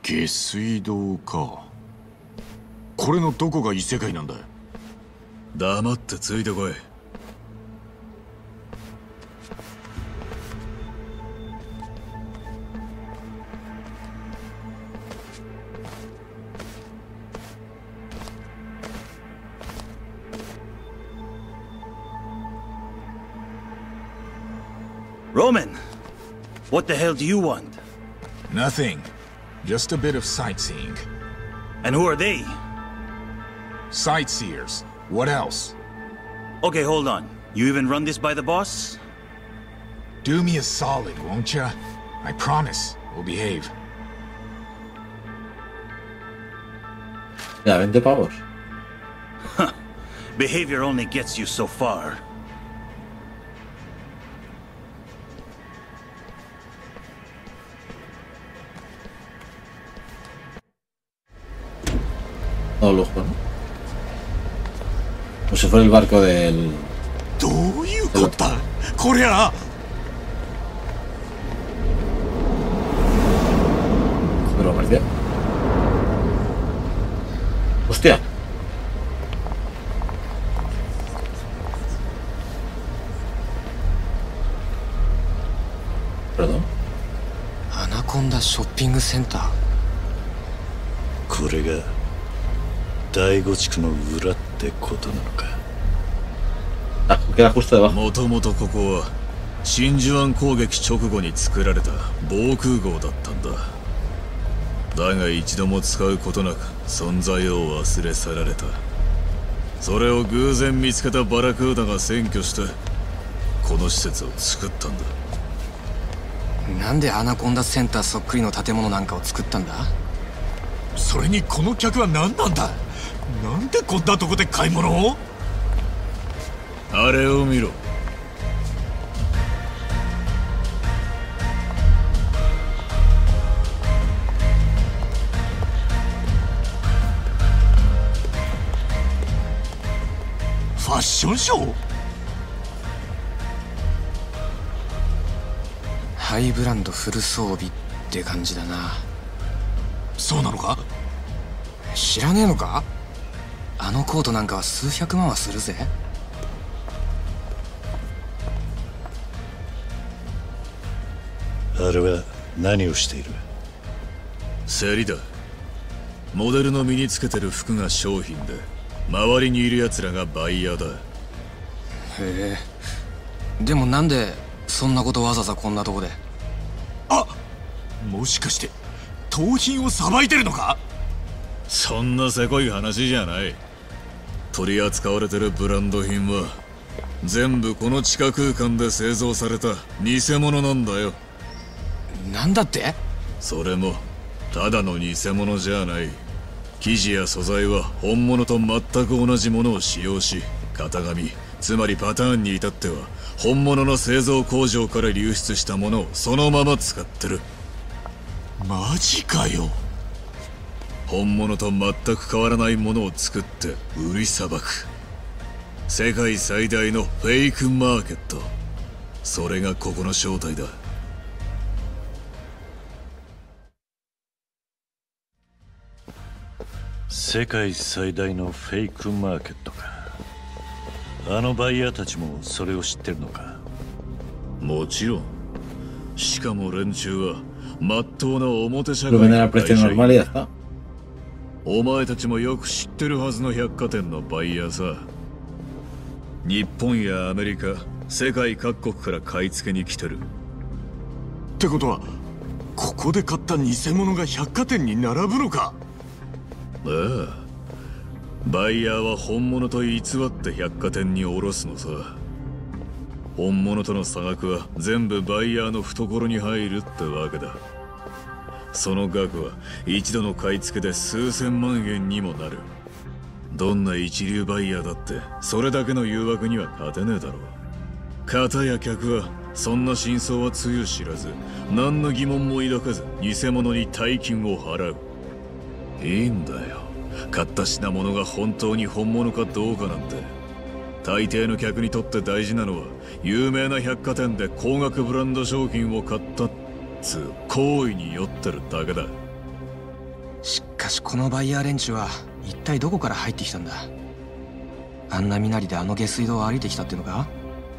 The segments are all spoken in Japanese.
下水道か。これのどこが異世界なんだ。 黙ってついてこい。 Roman, what the hell do you want? Nothing. Just a bit of sightseeing. And who are they? Sightseers. What else? Okay, hold on. You even run this by the boss? Do me a solid, won't ya? I promise. We'll behave. Ya, 20 pavos. Behavior only gets you so far. No lujo, ¿no? Como si fuera el barco del... どういうことだこりゃ。 Pero comercial. ¡Hostia! Perdón. アナコンダショッピングセンター。 これが第五地区の裏ってことなのか。 Ah, queda justo debajo. もともとここは真珠湾攻撃直後に作られた防空壕だったんだ。だが一度も使うことなく存在を忘れ去られた。それを偶然見つけたバラクーダが占拠してこの施設を作ったんだ。 なんでアナコンダセンターそっくりの建物なんかを作ったんだ。 それにこの客は何なんだ。なんでこんなとこで買い物を。 あれを見ろ。 ファッションショー。 ハイブランドフル装備って感じだな。 そうなのか。 知らねえのか。あのコートなんかは数百万はするぜ。 あれは何をしている。競りだ。モデルの身につけてる服が商品で周りにいる奴らがバイヤーだ。 へえ。でもなんでそんなことわざわざこんなとこで。 あ、もしかして盗品をさばいてるのか。 そんなせこい話じゃない。取り扱われてるブランド品は全部この地下空間で製造された偽物なんだよ。 なんだって。 それもただの偽物じゃない。生地や素材は本物と全く同じものを使用し、型紙つまりパターンに至っては本物の製造工場から流出したものをそのまま使ってる。 マジかよ。 本物と全く変わらないものを作って売りさばく世界最大のフェイクマーケット。それがここの正体だ。世界最大のフェイクマーケットか。あのバイヤーたちもそれを知ってるのか。もちろん。しかも連中はまっとうな表社会の会社員。お前たちもよく知ってるはずの百貨店のバイヤーさ。日本やアメリカ、世界各国から買い付けに来てる。 ってことはここで買った偽物が百貨店に並ぶのか。 ああ、バイヤーは本物と偽って百貨店に卸すのさ。本物との差額は全部バイヤーの懐に入るってわけだ。その額は一度の買い付けで数千万円にもなる。どんな一流バイヤーだってそれだけの誘惑には勝てねえだろう。片や客はそんな真相はつゆ知らず、何の疑問も抱かず偽物に大金を払う。いいんだよ、買った品物が本当に本物かどうかなんて。大抵の客にとって大事なのは有名な百貨店で高額ブランド商品を買ったっつう行為に酔ってるだけだ。 しかしこのバイヤー連中は一体どこから入ってきたんだ。あんな身なりであの下水道を歩いてきたってのか。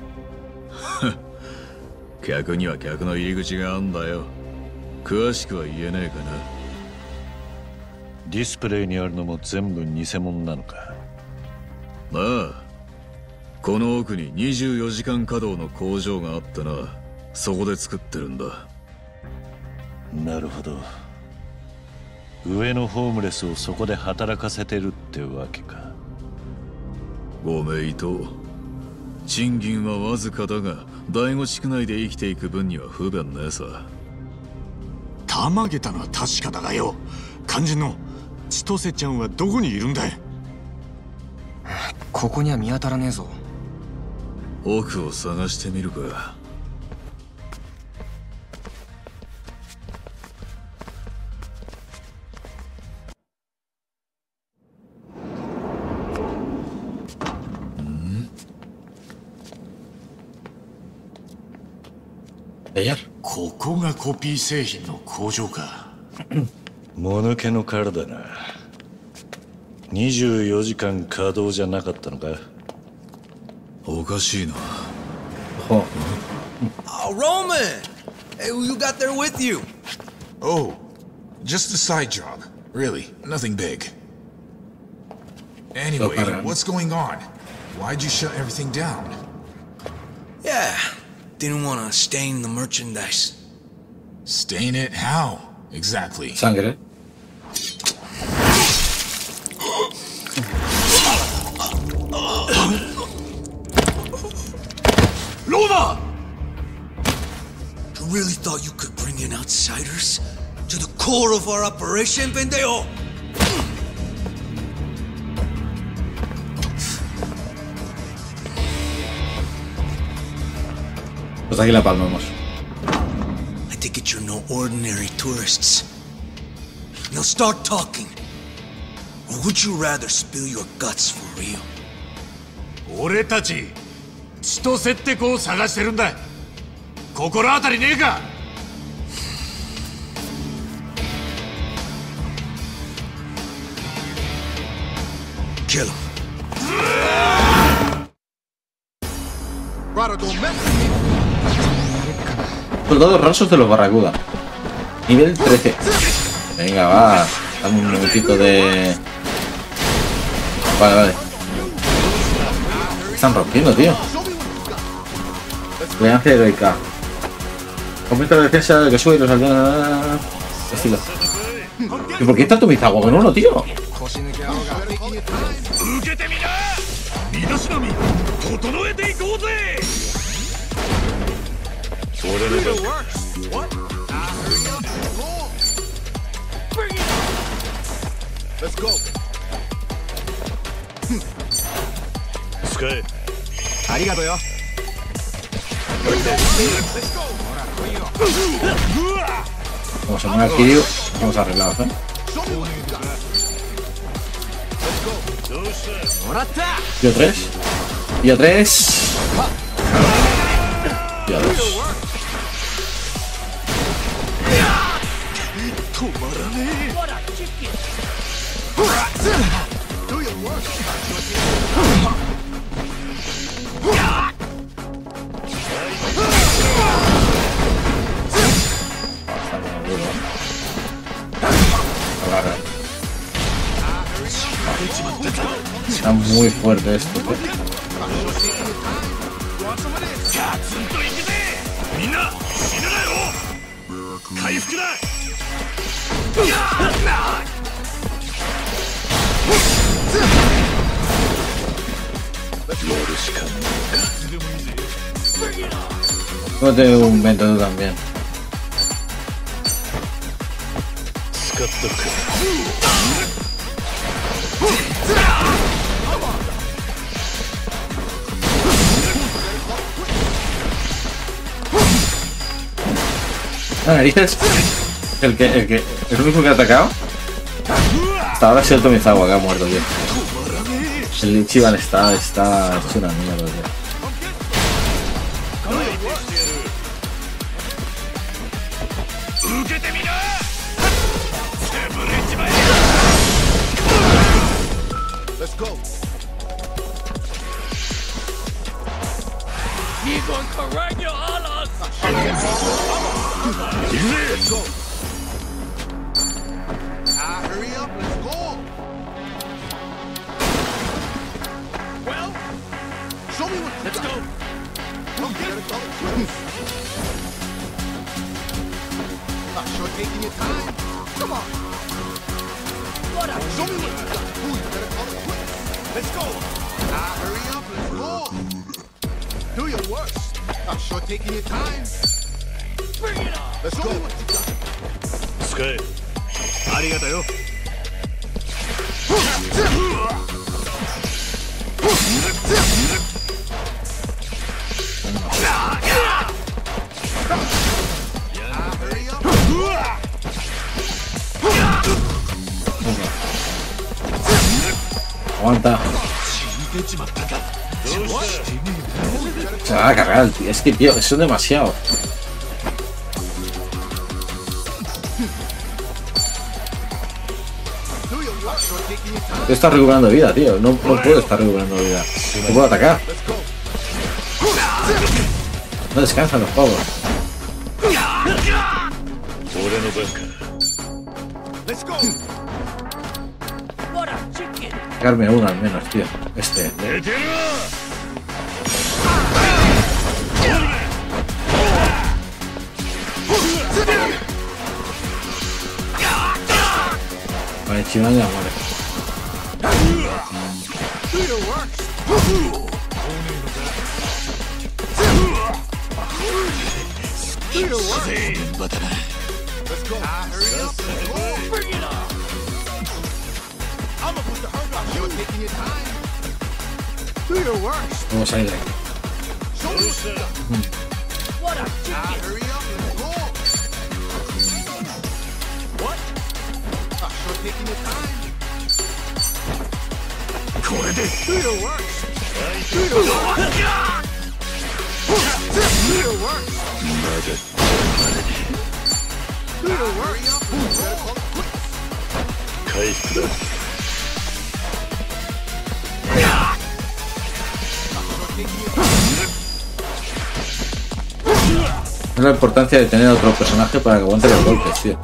客には客の入り口があんだよ。詳しくは言えねえかな。 ディスプレイにあるのも全部偽物なのか。 なあ、この奥に24時間稼働の工場があってな、そこで作ってるんだ。 なるほど。上のホームレスをそこで働かせてるってわけか。 ご名答。賃金はわずかだが、第五地区内で生きていく分には不便ねえさ。 たまげたのは確かだがよ、肝心の千歳ちゃんはどこにいるんだい。 ここには見当たらねえぞ。 奥を探してみるか。 ここがコピー製品の工場か。 もぬけの殻だな。24時間稼働じゃなかったのか。 おかしいな。 Oh, Roman! Hey, who you got there with you? Oh, just a side job. Really, nothing big. Anyway, what's going on? Why'd you shut everything down? Yeah, didn't want to stain the merchandise. Stain it? How? Exactly. sangre. Luna! You really thought you could bring in outsiders? To the core of our operation, pendejo? Pues aquí la palmamos. I take it you're no ordinary tourists. Now start talking. Or would you rather spill your guts for real? 俺たち千歳って子を探してるんだ。心当たりねえか。 Kill him. Soldados rasos de los Barracuda. Nivel 13. Venga, va. Dame un minutito de... Vale. Están rompiendo, tío. Alianza heroica. Aumenta la defensa que sube y los aldeanos. Estilo. ¿Y por qué está tu Mizawa en uno, tío? Let's go. 使え。 ありがとうよ。 Vamos a poner aquí, Kiryu. Vamos arreglados, ¿eh? Yo 3. Yo 3. Yo 2. Está muy fuerte esto, ¿eh? No tengo un método también. Narices. El único que ha atacado hasta ahora ha sido el Tomizawa, que ha muerto, tío. El Ichiban está hecho una mierda, tío. Let's go. Hurry up, let's go. Well, show me what. Let's go. Not sure taking your time. Come on. Show me what you got. Ooh, you better call it quick. Let's go. Hurry up, let's go. Do your worst. Not sure taking your time. Bring it on. Let's go. What you got. 使え。ありがとよ。 Aguanta. Se va a cargar el tío. Es que, tío, son demasiado. Está recuperando vida, tío. No puedo estar recuperando vida. No puedo atacar. No descansan los pavos. Sacarme uno al menos, tío. Este. Vale, Chiván ya muere. Vamos a ir de aquí. Es la importancia de tener otro personaje para que aguante los golpes, tío.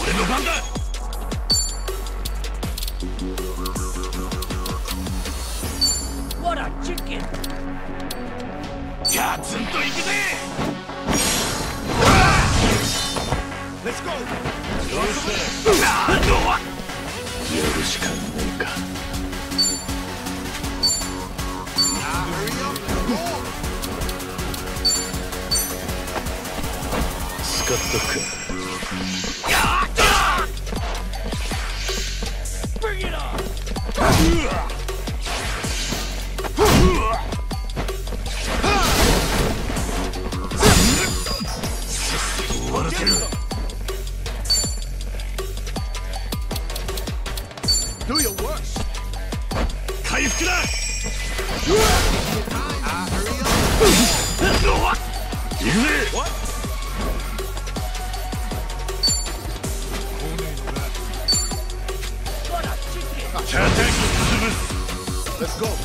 Let's go.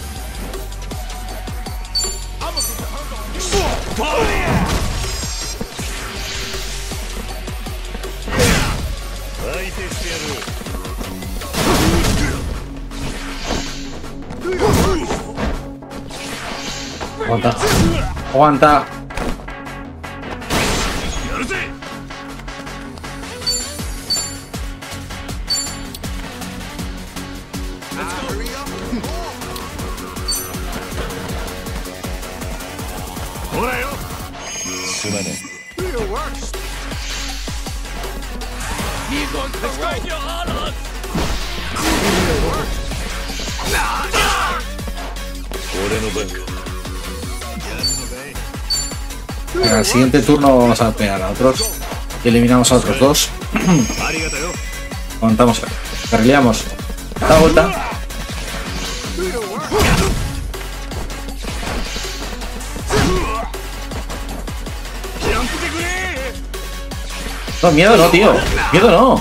Aguanta. Aguanta. En el siguiente turno vamos a pegar a otros y eliminamos a otros dos. Aguantamos, carrileamos. Da vuelta. No, miedo no, tío. Miedo no.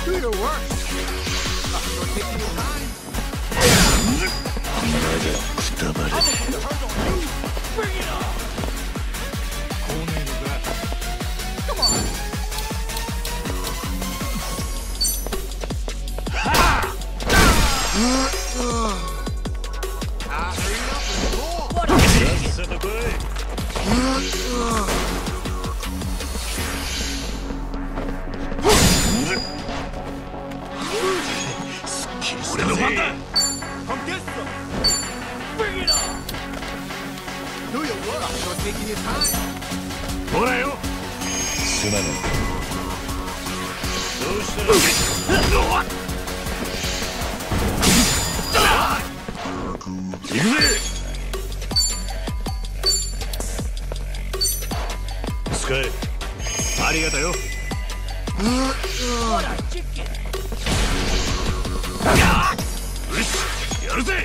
俺の番だ。ほらよ。 すまない。どうした行くぜ。使え。 ありがとよ。よし、やるぜ。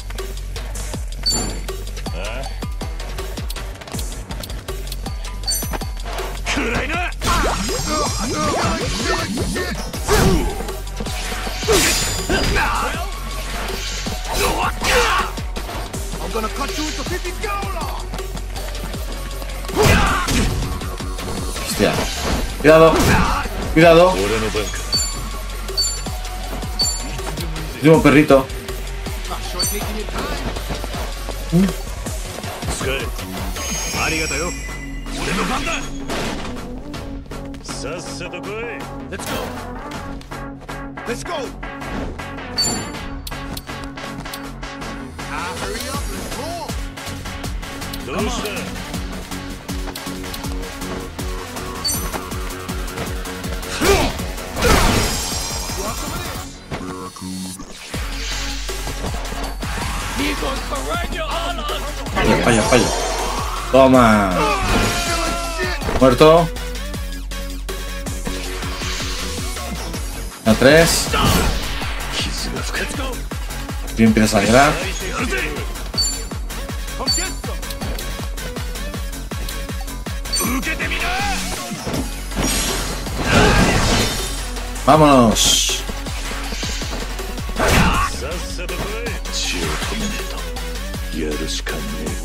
暗いな。 I'm gonna cut you into 50 dollars. Hostia. Cuidado. Cuidado. 俺の番か。 Último perrito. 使え。 ありがとよ。俺の番だ。 さっさと来い。 Let's go. Let's go. Hurry up, let's go. どうした。 Falla, falla. Toma. Muerto. A 3. Y empieza a sangrar. Vámonos. さっさと来い。血を止めねえとやるしかねえか。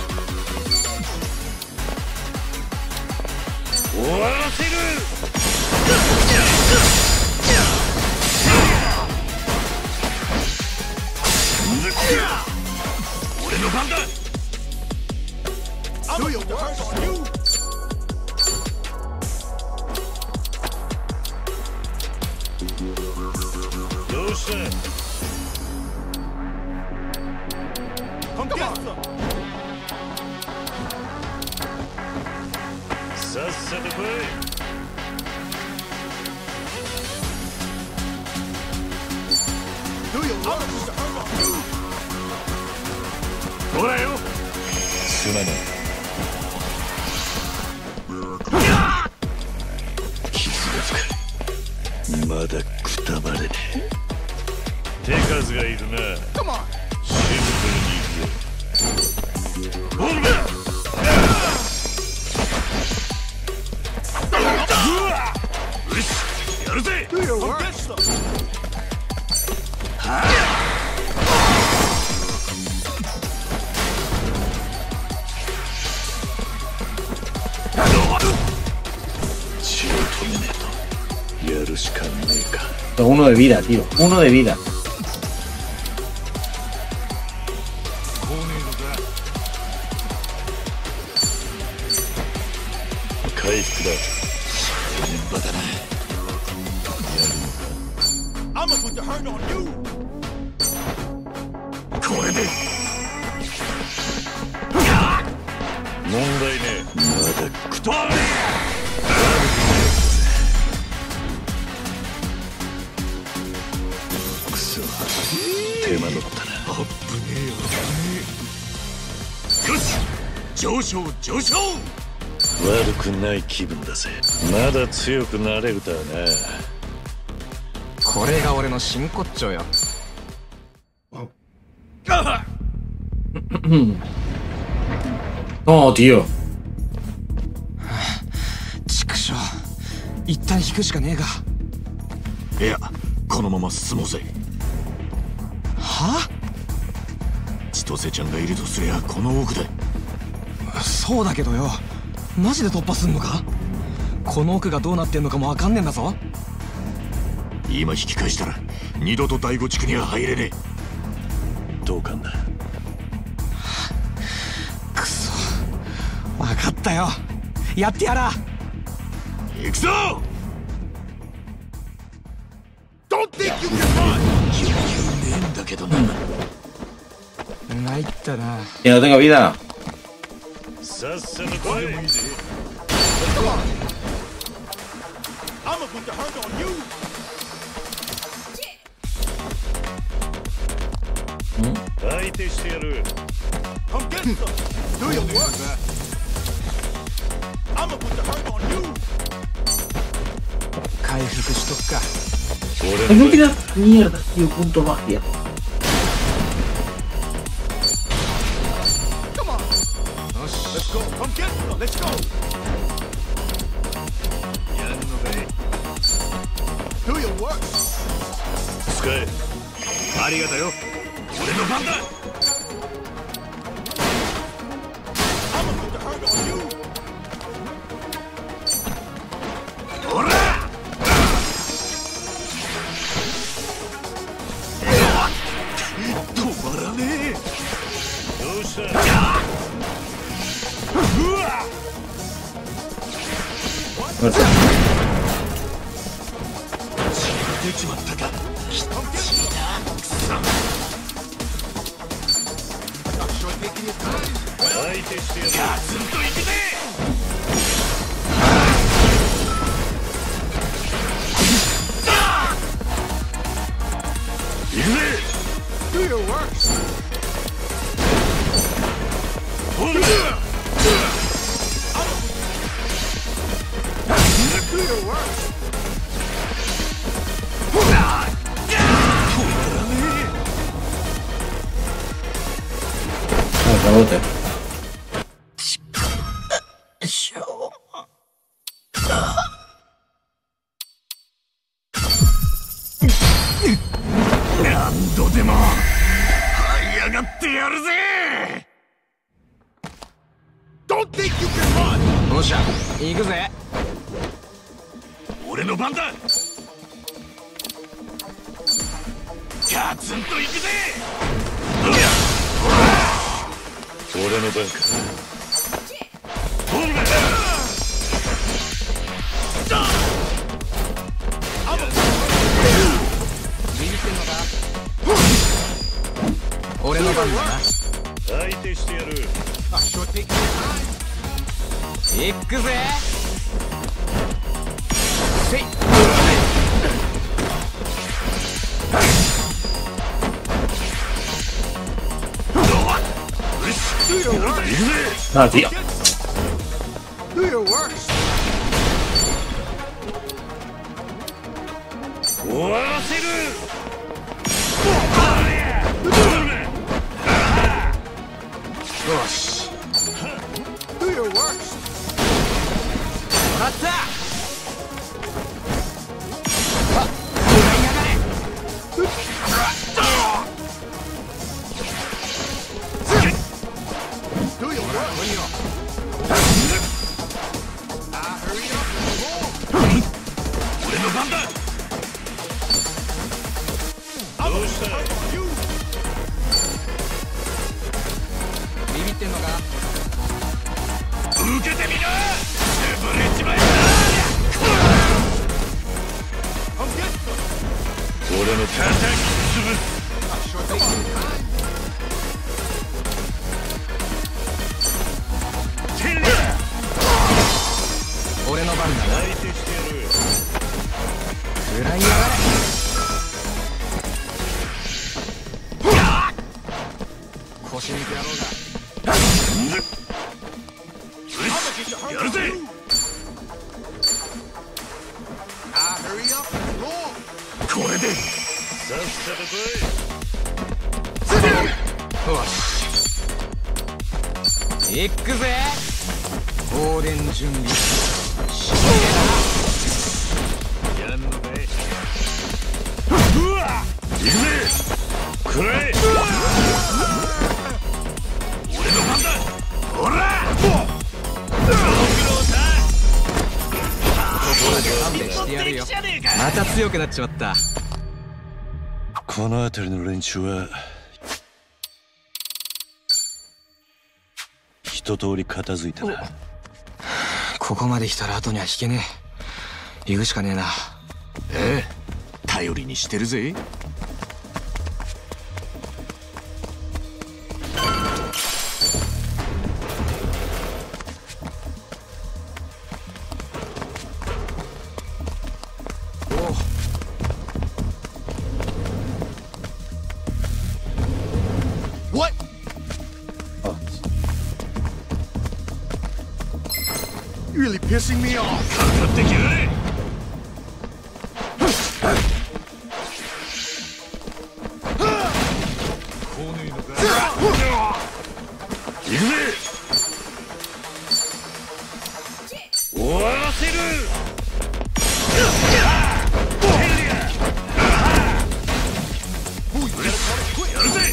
終わらせる。 俺の番だ。 Do your worst. You. どうした。 Come get some. さっさと来い。 Do your worst. ほらよ。 すまない。傷が深い。まだくたばれねえ。手数がいるな。 Come on. シンプルに行くぜ。 ボールだ。よし、やるぜ。 Do your worst. 血を止めねえとやるしかねえか。 Uno de vida, tío. Uno de vida. 回復だ。現場だな。 I'ma put the hurt on you. これで。 問題ねえ。まだくたばれ。くそ。手間取ったな。 あっぶねえよ。よし、上昇上昇。 悪くない気分だぜ。まだ強くなれるだな。 これが俺の真骨頂よ。 No, tío. 畜生。一旦引くしかねえが。 いや、このまま進もうぜ。 は？ 千歳ちゃんがいるとすりゃこの奥だ。 そうだけどよ。マジで突破すんのか？この奥がどうなってんのかもわかんねえんだぞ。 今引き返したら二度と第五地区には入れねえ。 同感だ。 くそ、分かったよ。やってやら。 行くぞ。 Don't think you can run! 余裕ねえんだけどな。 参ったな。 Que no tengo vida. さっさと来い。 Come on! I'm gonna put the hurt on you! 相手してやる。 Come get some! Do your work! I'm gonna put the hurt on you! 回復しとくか。 俺 No の queda mierda, tío. Punto magia. Come on! Let's go! Come get some! Let's go! やるのかい。 Do your work! 使え。 ありがとよ。俺の番だ。 I'm gonna put the hurt on you! ほら。止まらねえ。 どうした。 Muerto. 出ちまったか。 Not sure taking your time! 相手してやる。 ガツンといくぜ。行くぜ。 Do your work! ほら。 Do your work! あ、cabote. 何度でも這い上がってやるぜ。 Don't think you can run! おっしゃ、行くぜ。 俺の番だ。ガツンといくぜ。 俺の番か。 ほら。 ビビってんのか。俺の番だな。 相手してやる。 Not sure taking your time! 行くぜ。せい。 Do your work! Ah, tío. Do your work! 終わらせる。 よし。 Do your work! もらった。 Do your work! Hurry up! 俺の番だ。 どうした。 You! ビビってんのか。 受けてみな。潰れちまえ。 Come get some! 俺の叩き潰す。 Not sure taking your time! 俺の番だな。 相手してやる。 食らいやがれ。腰抜け野郎が。 やるぜ。 Hurry up! Roll! これで。 さっさと来い。 よし。行くぜ。放電準備。 やんのかい。 行くぜ。 くらえ。 俺の番だ。ほら。 ここだ勘弁してやるよ。また強くなっちまった。 この辺りの連中は一通り片付いたな。 ここまで来たら後には引けねえ。行くしかねえな。 ええ、頼りにしてるぜ。 What? You're really pissing me off. かかってきやがれ。行くぜ。終わらせる。やるぜ。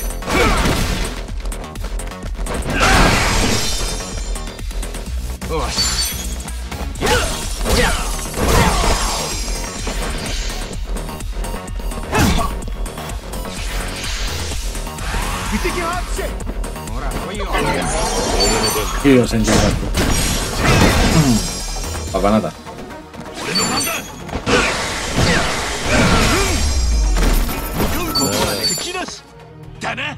よし。 You think you're hot shit? ほら来いよ。 いいよ、戦場だと。バカなだ。 俺の番だ。ここまで吹き出しだな。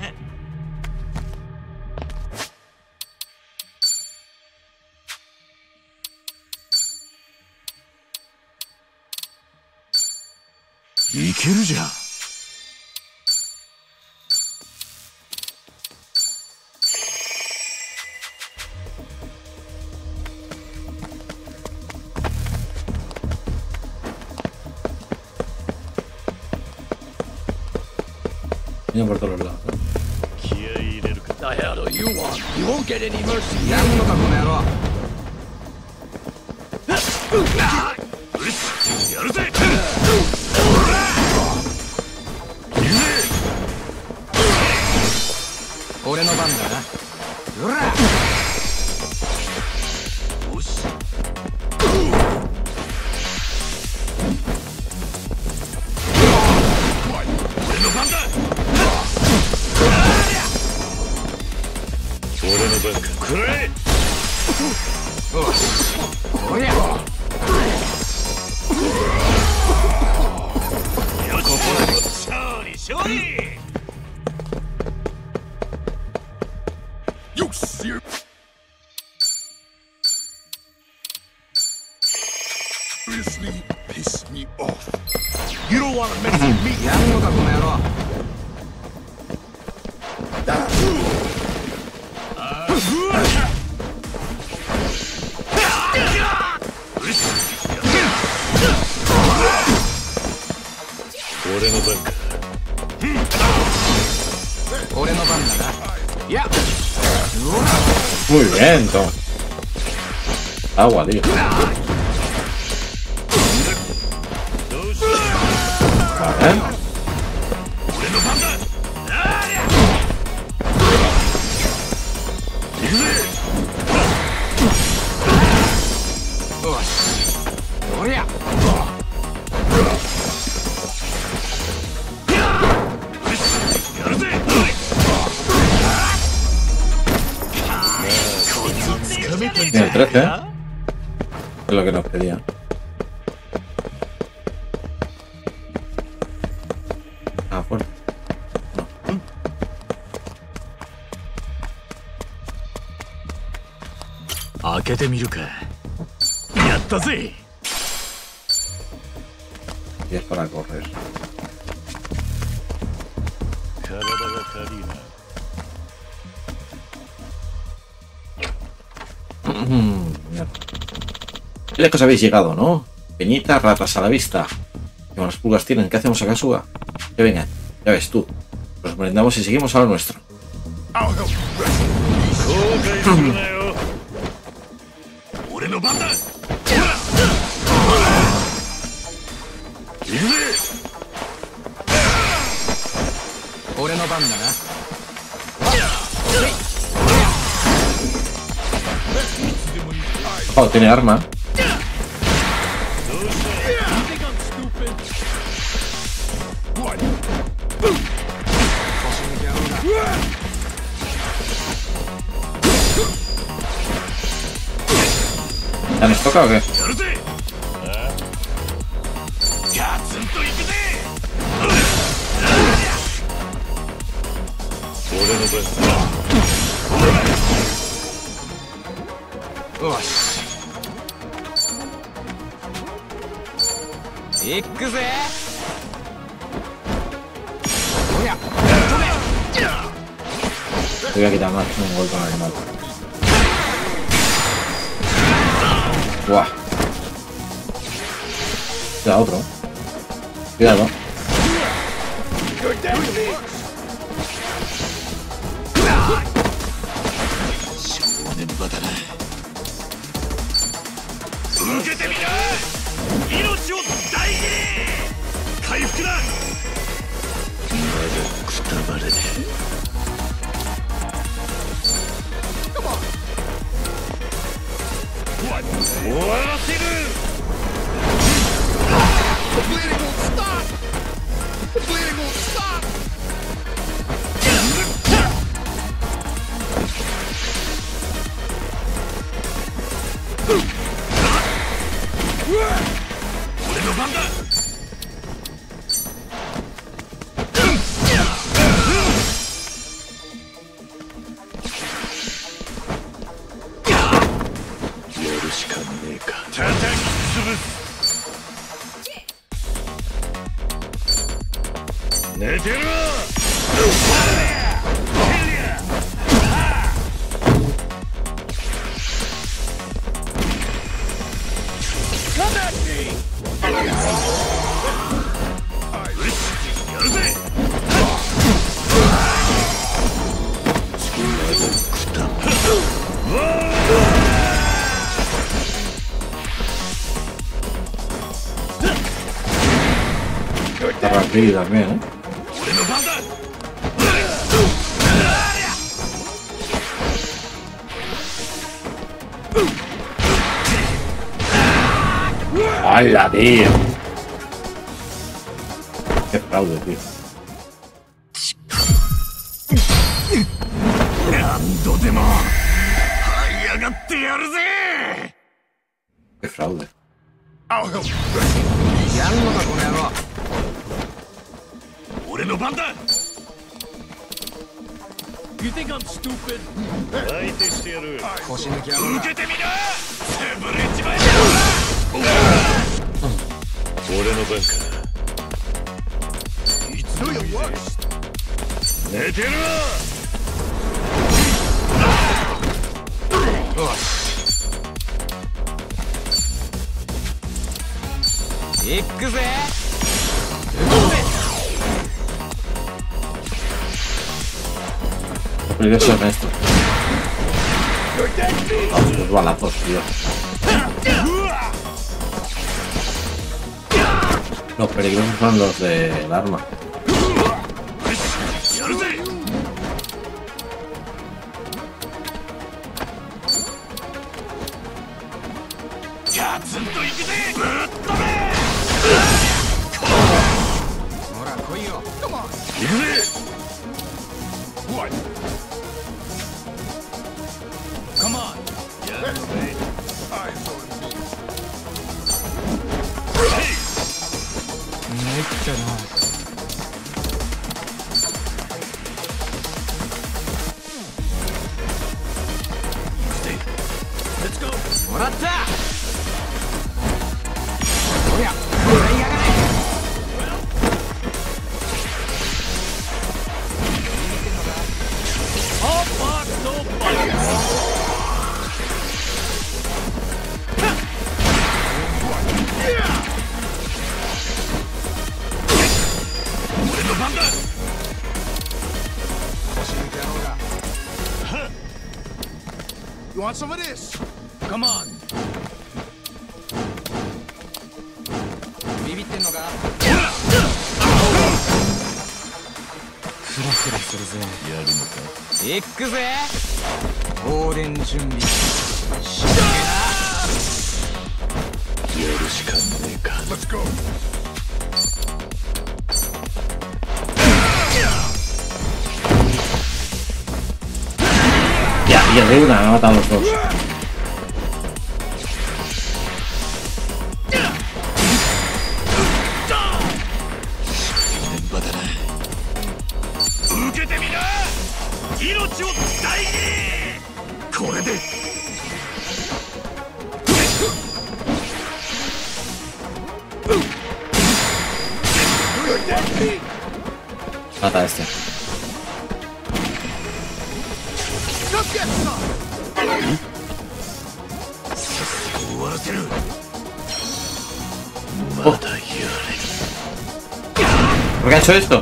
いけるじゃん。 Viene por todos lados. 気合い入れるか。 The hell do you want? You won't get any mercy. やんのかこの野郎。 やるぜ。 俺の番だな。うら。 よし。俺の番だ。 俺の番か。 くらえ。 おし。おりゃ。 よし。勝利勝利。 You serious? Seriously piss me off. You don't want to mess with me. やんのかこの野郎。 俺の番か。 俺の番だな。いや。 Muy bien, Tom. Agua, tío. Vale. Mira, el 13, ¿eh? Es lo que nos pedía. Ah, fuerte. No. 開けてみるか。やったぜ。 Y es para correr. 体が軽いな。 Qué lejos habéis llegado, ¿no? Peñita, ratas a la vista. ¿Qué malas pulgas tienen? ¿Qué hacemos acá, Suga? Que vengan, ya ves tú. Nos merendamos y seguimos a lo nuestro. Oh, tiene arma. ¿Ya nos toca o qué? やるぜガツンといくぜ俺の分よし行くぜおや Te voy a quitar más un gol con el animal. Buah. Queda otro. Cuidado. The bleeding won't stop! The bleeding won't stop! Está rápido también, ¿eh? ¡Hala, tío! ¡Qué fraude, tío! ¡Qué fraude! I'll help you. やんのかこの野郎俺の番だ相手してやる腰抜き野郎受けてみな潰れちまえ俺の番か Do your worst. 寝てるわよし行くぜ Peligroso en esto. Los balazos, tío. Los peligrosos son los del arma. Ahora, coño. Come on. What? Come on. Eyes on me. 参ったな もらったおや使いやがれ俺の番だ腰抜け野郎が You want some of this? Come on ビビってんのかフラフラするぜやるのか行くぜ放電準備しやるしかねえか Let's go. Ya, de una, me ha matado a los dos. てみな。命を大事に。これで mata a este. Oh. ¿Por qué ha hecho esto?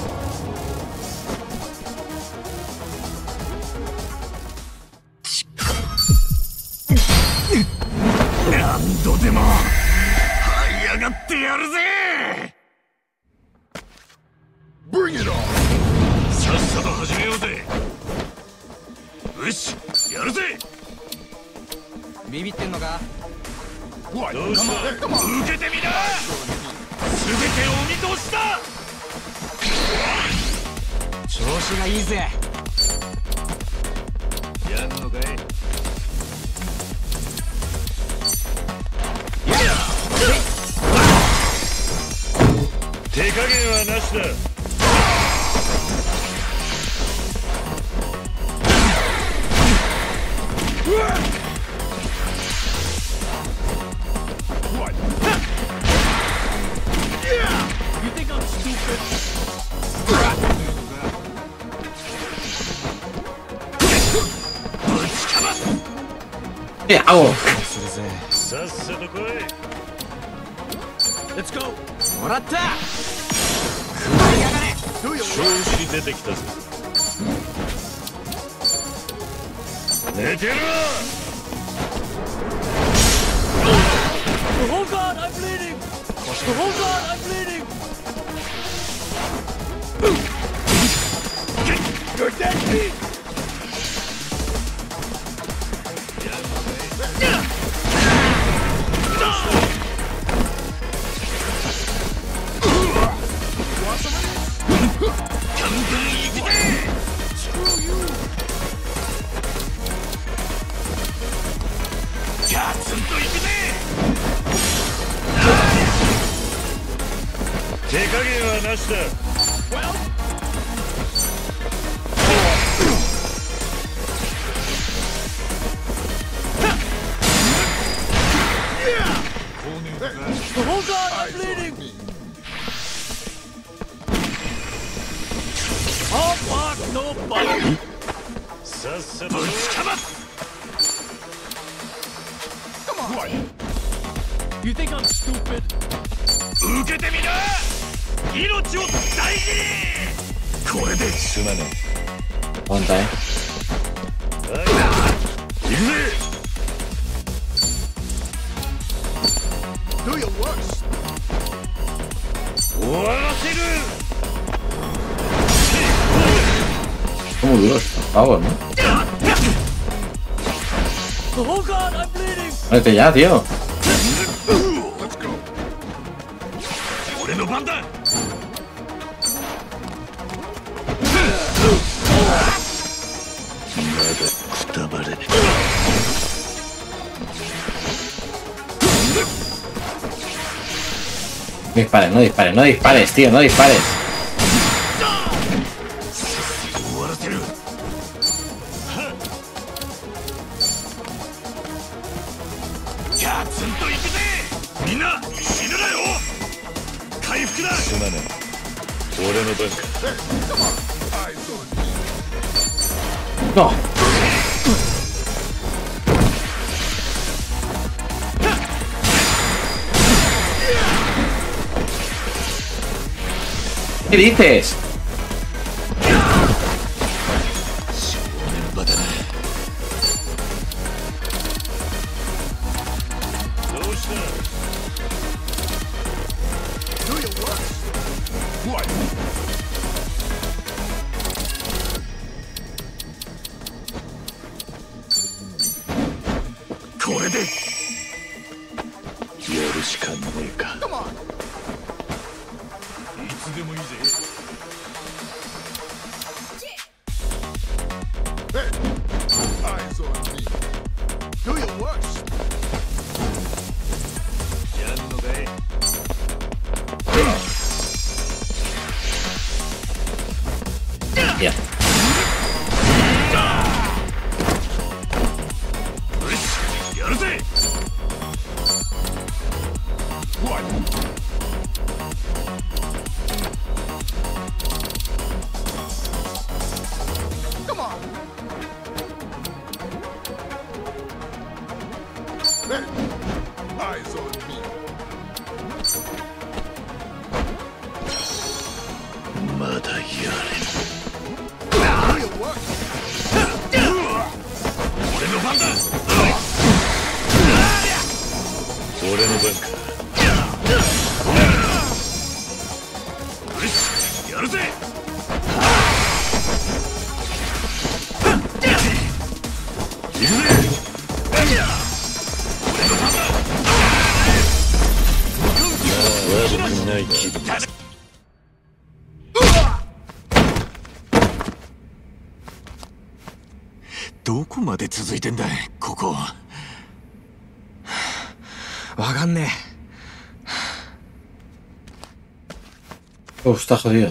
Bring it on! さっさと始めようぜ。よし、やるぜ。 ビビってんのか？ What? どうした？ Come on! 受けてみな。すべてお見通しだ。 調子がいいぜ。 やんのかい？手加減はなしだ。 ¿Qué hago? さっさと来い。レッツゴー。 もらった。 調子出てきたぜ。寝てろ。 Oh God, I'm bleeding! Oh God, I'm bleeding! You're dead meat! ガツンといくぜ。手加減はなしだ。 Oh God, I'm bleeding! Oh fuck, no bite! さっさとぶちかま。 You think I'm stupid? 受けてみな。命を大事に。これですまない。 Aguanta, eh. 行くぜ。 Do your worst! 終わらせる。 ¿Cómo duro está? Power, ¿no? Oh God, I'm bleeding! Muérete ya, tío. Let's go! 俺の番だ。 まだくたばれ。 No dispares, no dispares, no dispares, tío, no dispares. 終わらせる。ガツンといくぜ。みんな死ぬなよ。回復だ。すまない。俺の番か。 Come on! Eyes on me! No. ¿Qué dices? 正念場だな。どうした？ Do your worst! What? これでやるしかねえか。 Come on! いつでもいいぜ。 Hey! Eyes on me! Do your worst! やんのかい。 Ya. Hey, eyes on me. まだやれ。 Do your work. 俺の番だ。 俺の番か。 よし、やるぜ。行くぜ。 悪くない気分だ。 どこまで続いてんだい、ここ。 わかんね Oh, está jodido.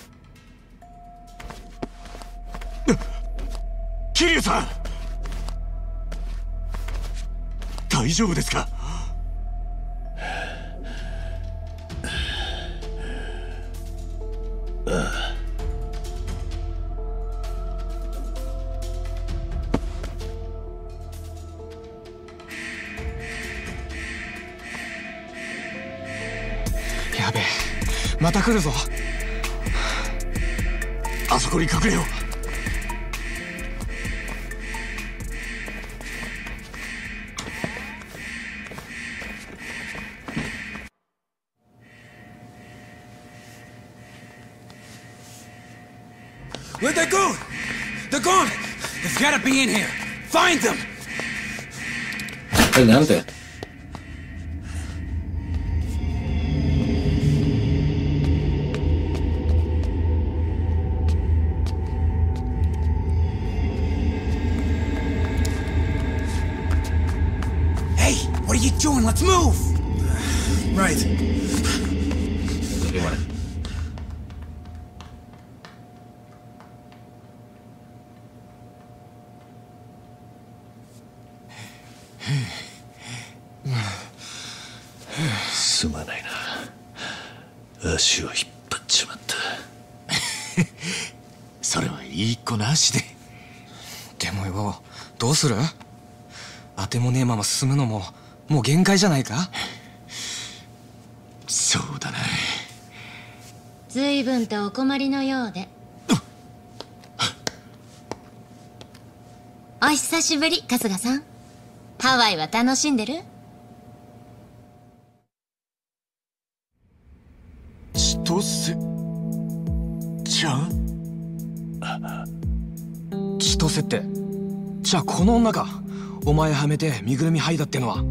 桐生さん、大丈夫ですか？ え。やべえ、また来るぞ。 あそこに隠れよう。 Where'd they go? They're gone! They've gotta be in here! Find them! Adelante. Hey, what are you doing? Let's move! Right. Vale. すまないな。足を引っ張っちまった。 それはいい子な足で。 でもよ、どうする？当てもねえまま進むのももう限界じゃないか？ そうだな。 随分とお困りのようで。お久しぶり、春日さん。ハワイは楽しんでる？ 千歳ちゃん？ 千歳って、じゃあこの女か。お前はめて身ぐるみ剥いだってのは。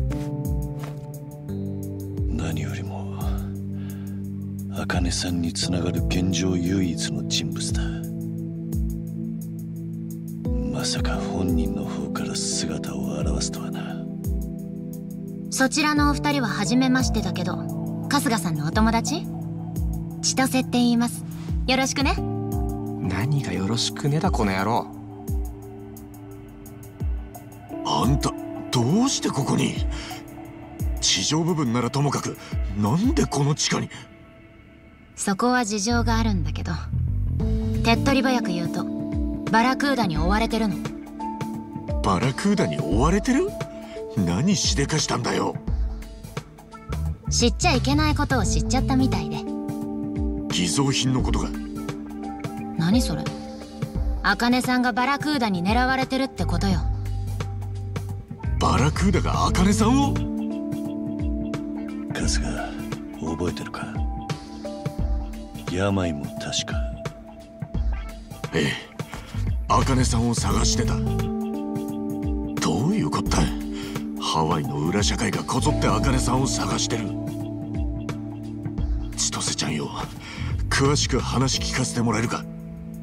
何よりも茜さんにつながる現状唯一の人物だ。まさか本人の方から姿を現すとはな。 そちらのお二人は初めましてだけど、春日さんのお友達？千歳って言います。よろしくね。 何がよろしくねだこの野郎。 あんたどうしてここに？地上部分ならともかく、なんでこの地下に？ そこは事情があるんだけど、手っ取り早く言うとバラクーダに追われてるの。 バラクーダに追われてる？何しでかしたんだよ。 知っちゃいけないことを知っちゃったみたいで。 偽造品のことが。 何それ？茜さんがバラクーダに狙われてるってことよ。 バラクーダが茜さんを？ 春日、覚えてるか？病も確か。 ええ、茜さんを探してた。どういうこった？ハワイの裏社会がこぞって茜さんを探してる。千歳ちゃんよ、詳しく話聞かせてもらえるか？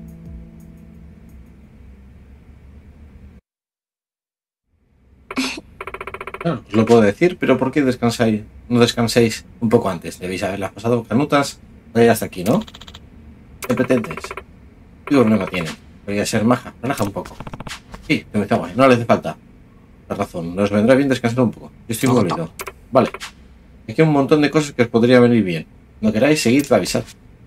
Claro, os lo puedo decir, pero ¿por qué descansáis? No descanséis un poco antes. Debéis haberlas pasado canutas. Vaya hasta aquí, ¿no? ¿Qué pretendes? ¿Qué problema tienes? Podría ser maja. Relaja un poco. Sí, que me está guay. No le hace falta. La razón. Nos vendrá bien descansar un poco. Yo estoy muy aburrido. Vale. Aquí hay un montón de cosas que os podría venir bien. No queráis seguir, avisad.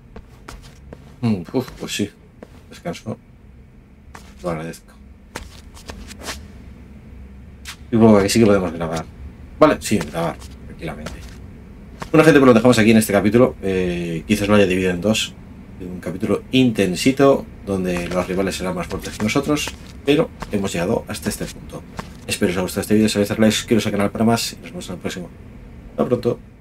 Pues sí. Descanso. Lo agradezco. Supongo que sí que podemos grabar. Vale, sí, grabar, tranquilamente. Bueno, gente, pues lo dejamos aquí en este capítulo. Quizás lo haya dividido en dos. Un capítulo intensito, donde los rivales serán más fuertes que nosotros, pero hemos llegado hasta este punto. Espero que os haya gustado este vídeo. Si os ha gustado, like, suscribiros al canal para más y nos vemos en el próximo. Hasta pronto.